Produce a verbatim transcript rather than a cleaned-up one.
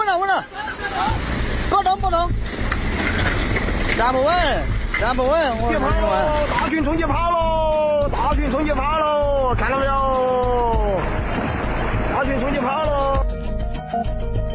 了，稳了，不动不动，站不稳，站不稳，我跑喽！大群冲击跑喽！大群冲击跑喽！看到没有？大群冲击跑喽！